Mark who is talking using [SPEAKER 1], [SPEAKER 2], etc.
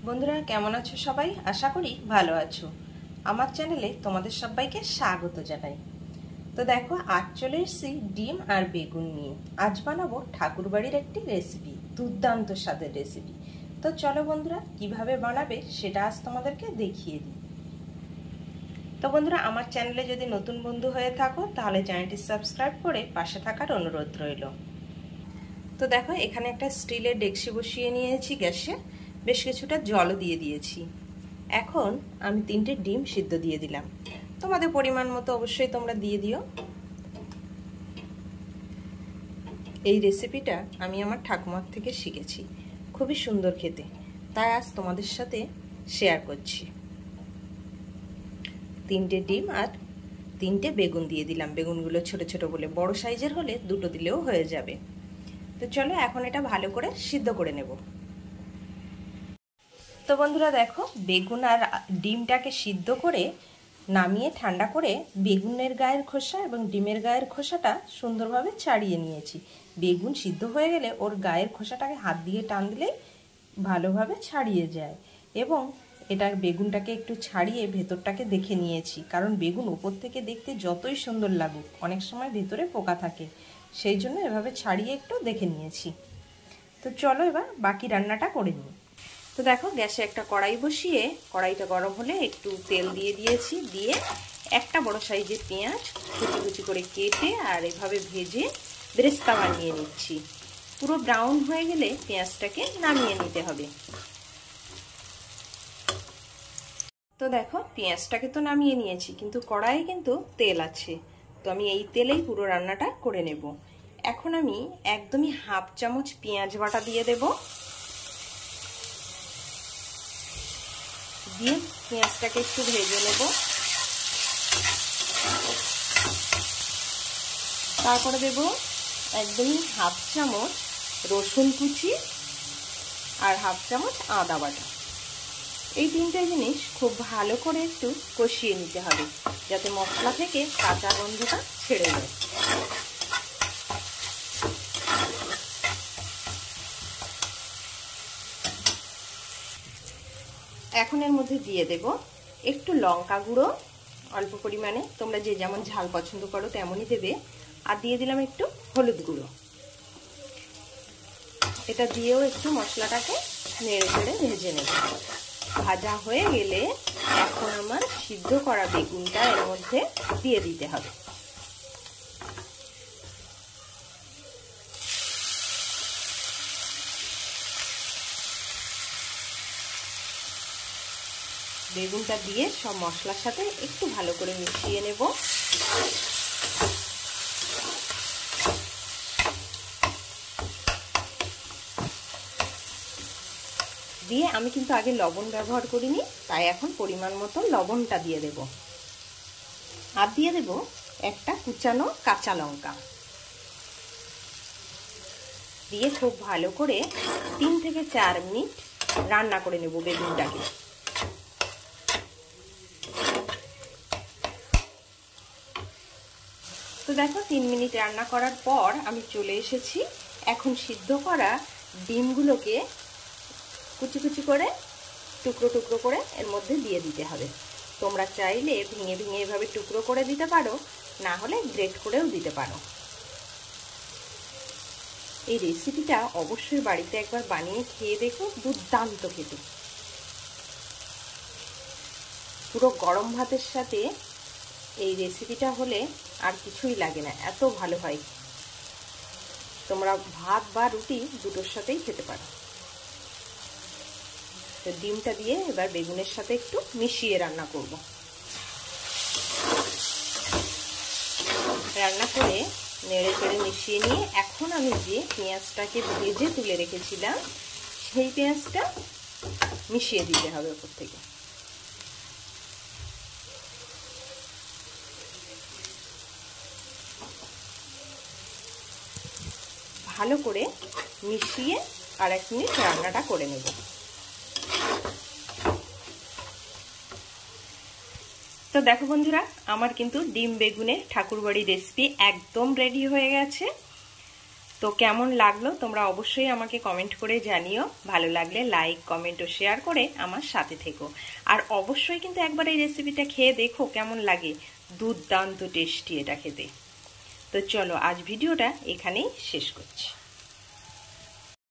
[SPEAKER 1] বন্ধুরা কেমন আছো সবাই? আশা করি ভালো আছো। আমার চ্যানেলে তোমাদের সবাইকে স্বাগত জানাই। তো দেখো, আজ চলে এসেছি ডিম আর বেগুন নিয়ে। আজ বানাবো ঠাকুরবাড়ির একটি রেসিপি, দুর্দান্ত স্বাদের রেসিপি। তো চলো বন্ধুরা, কিভাবে বানাবে সেটা আজ তোমাদেরকে দেখিয়ে দিই। তো বন্ধুরা, আমার চ্যানেলে যদি নতুন বন্ধু হয়ে থাকো তাহলে চ্যানেলটি সাবস্ক্রাইব করে পাশে থাকার অনুরোধ রইল। তো দেখো, এখানে একটা স্টিলের ডেকচি বসিয়ে নিয়েছি গ্যাসে, বেশ কিছুটা জলও দিয়ে দিয়েছি। এখন আমি 3টে ডিম সিদ্ধ দিয়ে দিলাম। তোমাদের পরিমাণ মতো অবশ্যই তোমরা দিয়ে দিও। এই রেসিপিটা আমি আমার ঠাকুমার থেকে শিখেছি, খুবই সুন্দর খেতে, তাই আজ তোমাদের সাথে শেয়ার করছি। 3টে ডিম আর 3টে বেগুন দিয়ে দিলাম। বেগুনগুলো ছোট ছোট বলে, বড় সাইজের হলে 2টো দিলেও হয়ে যাবে। তো চলো এখন এটা ভালো করে সিদ্ধ করে নেব। তো বন্ধুরা দেখো, বেগুন আর ডিমটাকে সিদ্ধ করে নামিয়ে ঠান্ডা করে বেগুনের গায়ের খোসা এবং ডিমের গায়ের খোসাটা সুন্দরভাবে ছাড়িয়ে নিয়েছি। বেগুন সিদ্ধ হয়ে গেলে ওর গায়ের খোসাটাকে হাত দিয়ে টান দিলেই ভালোভাবে ছাড়িয়ে যায়। এবং এটার বেগুনটাকে একটু ছাড়িয়ে ভেতরটাকে দেখে নিয়েছি, কারণ বেগুন ওপর থেকে দেখতে যতই সুন্দর লাগুক অনেক সময় ভেতরে পোকা থাকে, সেই জন্য এভাবে ছাড়িয়ে একটু দেখে নিয়েছি। তো চলো এবার বাকি রান্নাটা করে নিই। তো দেখো, গ্যাসে একটা কড়াই বসিয়ে কড়াইটা গরম হলে একটু তেল দিয়ে দিয়েছি। দিয়ে একটা বড় সাইজের পেঁয়াজ কুচি কুচি করে কেটে আর এভাবে ভেজে বেরেস্তা বানিয়ে নিচ্ছি। পুরো ব্রাউন হয়ে গেলে পেঁয়াজটাকে নামিয়ে নিতে হবে। তো দেখো, পেঁয়াজটাকে তো নামিয়ে নিয়েছি, কিন্তু কড়াইয়ে কিন্তু তেল আছে। তো আমি এই তেলেই পুরো রান্নাটা করে নেব। এখন আমি একদমই হাফ চামচ পেঁয়াজ বাটা দিয়ে দেব। দিয়ে পেঁয়াজটাকে একটু ভেজে নেব। তারপরে দেব একদমই হাফ চামচ রসুন কুচি আর হাফ চামচ আদা বাটা। এই 3টে জিনিস খুব ভালো করে একটু কষিয়ে নিতে হবে, যাতে মশলা থেকে কাঁচা গন্ধটা ছেড়ে যায়। এখন এর মধ্যে দিয়ে দেব একটু লঙ্কা গুঁড়ো, অল্প পরিমাণে, তোমরা যে যেমন ঝাল পছন্দ করো তেমনই দেবে। আর দিয়ে দিলাম একটু হলুদ গুঁড়ো। এটা দিয়েও একটু মশলাটাকে নেড়ে চেড়ে ভেজে নেব। ভাজা হয়ে গেলে এখন আমার সিদ্ধ করা বেগুনটা এর মধ্যে দিয়ে দিতে হবে। বেগুনটা দিয়ে সব মশলার সাথে একটু ভালো করে মিশিয়ে নেব। দিয়ে আমি কিন্তু আগে লবণ ব্যবহার করিনি, তাই এখন পরিমাণ মতো লবণটা দিয়ে দেব। আর দিয়ে দেব একটা কুচানো কাঁচা লঙ্কা। দিয়ে খুব ভালো করে 3 থেকে 4 মিনিট রান্না করে নেব বেগুনটাকে। তো দেখো, 3 মিনিট রান্না করার পর আমি চলে এসেছি। এখন সিদ্ধ করা ডিমগুলোকে কুচি কুচি করে টুকরো টুকরো করে এর মধ্যে দিয়ে দিতে হবে। তোমরা চাইলে ভেঙে ভেঙে এভাবে টুকরো করে দিতে পারো, না হলে গ্রেট করেও দিতে পারো। এই রেসিপিটা অবশ্যই বাড়িতে একবার বানিয়ে খেয়ে দেখো, দুর্দান্ত খেতে। পুরো গরম ভাতের সাথে এই রেসিপিটা হলে আর কিছুই লাগে না, এত ভালো হয়। তোমরা ভাত বা রুটি দুটোর সাথেই খেতে পারো। তো ডিমটা দিয়ে এবার বেগুনের সাথে একটু মিশিয়ে রান্না করব। রান্না করে নেড়ে চেড়ে মিশিয়ে নিয়ে এখন আমি যে পেঁয়াজটাকে ভেজে তুলে রেখেছিলাম সেই পেঁয়াজটা মিশিয়ে দিতে হবে ওপর থেকে। ভালো করে মিশিয়ে আর 1 মিনিট রান্নাটা করে নেব। তো দেখো বন্ধুরা, আমার কিন্তু ডিম বেগুনের ঠাকুরবাড়ি রেসিপি একদম রেডি হয়ে গেছে। তো কেমন লাগলো তোমরা অবশ্যই আমাকে কমেন্ট করে জানিও। ভালো লাগলে লাইক, কমেন্ট ও শেয়ার করে আমার সাথে থেকো। আর অবশ্যই কিন্তু একবার এই রেসিপিটা খেয়ে দেখো কেমন লাগে, দুর্দান্ত টেস্টি এটা খেতে। তো চলো আজ ভিডিওটা এখানেই শেষ করছি।